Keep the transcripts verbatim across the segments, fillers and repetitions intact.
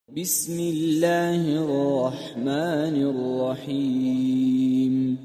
بسم الله الرحمن الرحيم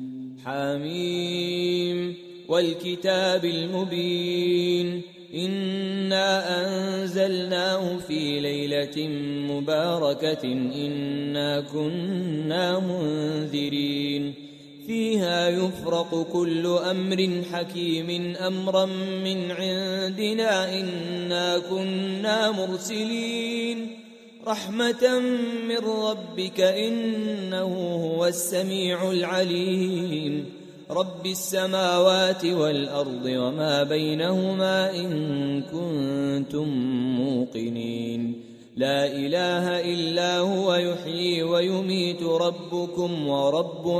حميم والكتاب المبين إنا أنزلناه في ليلة مباركة إنا كنا منذرين فيها يفرق كل أمر حكيم أمرا من عندنا إنا كنا مرسلين رحمة من ربك إنه هو السميع العليم رب السماوات والأرض وما بينهما إن كنتم موقنين لا إله إلا هو يحيي ويميت ربكم ورب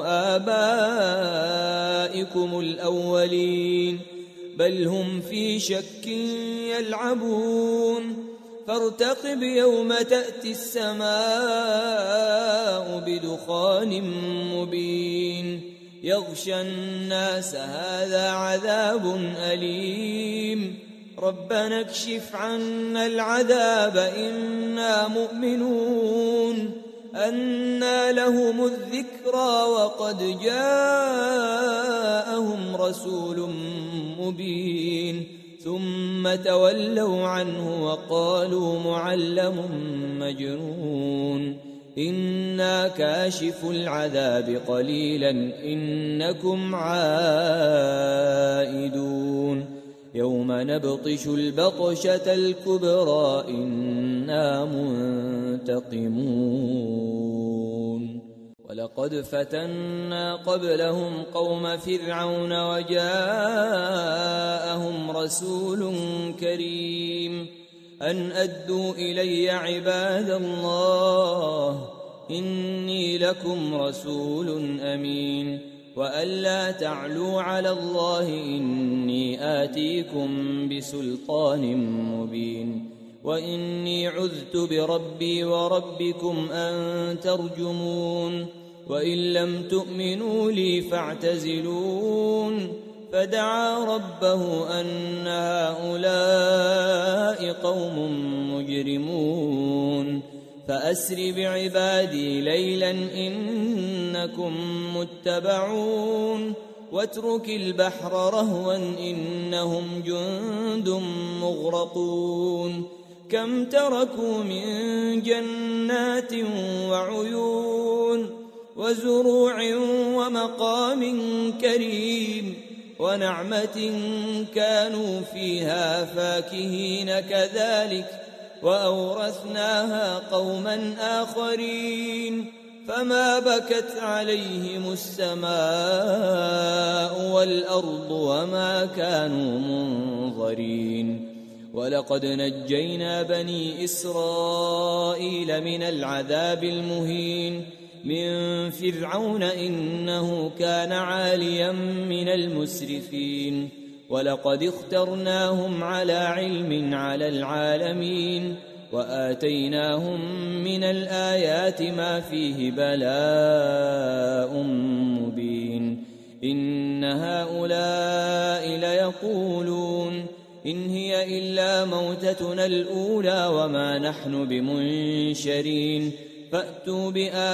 آبائكم الأولين بل هم في شك يلعبون فارتقب يوم تأتي السماء بدخان مبين يغشى الناس هذا عذاب أليم ربنا اكشف عنا العذاب إنا مؤمنون أنى لهم الذكرى وقد جاءهم رسول مبين ثم تولوا عنه وقالوا معلم مجنون إنا كاشف العذاب قليلا إنكم عائدون يوم نبطش البطشة الكبرى إنا منتقمون ولقد فتنا قبلهم قوم فرعون وجاءهم رسول كريم أن أدوا إلي عباد الله إني لكم رسول أمين وأن لا تعلوا على الله إني آتيكم بسلطان مبين وإني عذت بربي وربكم أن ترجمون وإن لم تؤمنوا لي فاعتزلون فدعا ربه أن هؤلاء قوم مجرمون فأسر بعبادي ليلا إنكم متبعون واترك البحر رهوا إنهم جند مغرقون كم تركوا من جنات وعيون وزروع ومقام كريم ونعمة كانوا فيها فاكهين كذلك وأورثناها قوما آخرين فما بكت عليهم السماء والأرض وما كانوا منظرين ولقد نجينا بني إسرائيل من العذاب المهين من فرعون إنه كان عاليا من المسرفين ولقد اخترناهم على علم على العالمين وآتيناهم من الآيات ما فيه بلاء مبين إن هؤلاء ليقولون إن هي إلا موتتنا الأولى وما نحن بمنشرين فأتوا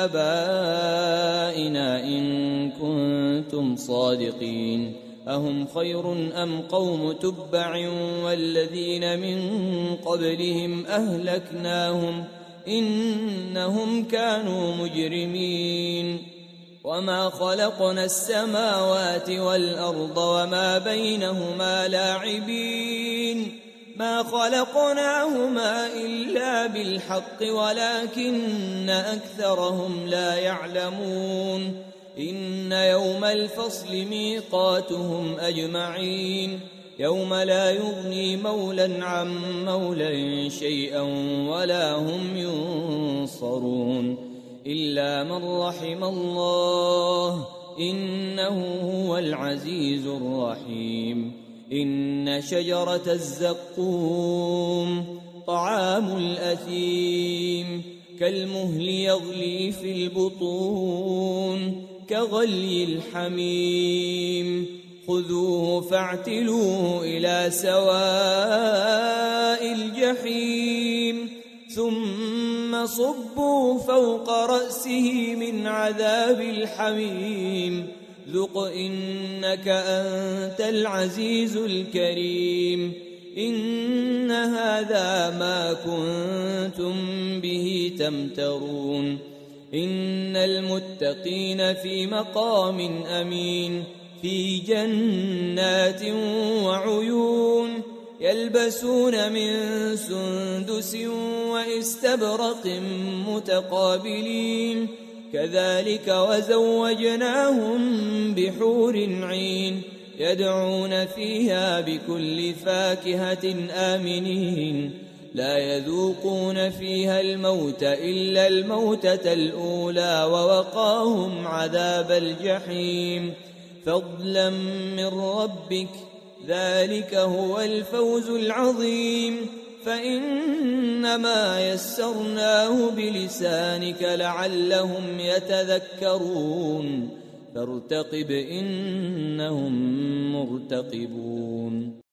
بآبائنا إن كنتم صادقين أهم خير أم قوم تبع والذين من قبلهم أهلكناهم إنهم كانوا مجرمين وما خلقنا السماوات والأرض وما بينهما لاعبين ما خلقناهما إلا بالحق ولكن أكثرهم لا يعلمون إن يوم الفصل ميقاتهم أجمعين يوم لا يغني مولا عن مولا شيئا ولا هم ينصرون إلا من رحم الله إنه هو العزيز الرحيم إن شجرة الزقوم طعام الأثيم كالمهل يغلي في البطون كغلي الحميم خذوه فاعتلوه إلى سواء الجحيم ثم صبوا فوق رأسه من عذاب الحميم ذق إنك أنت العزيز الكريم إن هذا ما كنتم به تمترون إن المتقين في مقام أمين في جنات وعيون يلبسون من سندس واستبرق متقابلين كذلك وزوجناهم بحور عين يدعون فيها بكل فاكهة آمنين لا يذوقون فيها الموت إلا الموتة الأولى ووقاهم عذاب الجحيم فضلا من ربك ذلك هو الفوز العظيم فإنما يسرناه بلسانك لعلهم يتذكرون فارتقب إنهم مرتقبون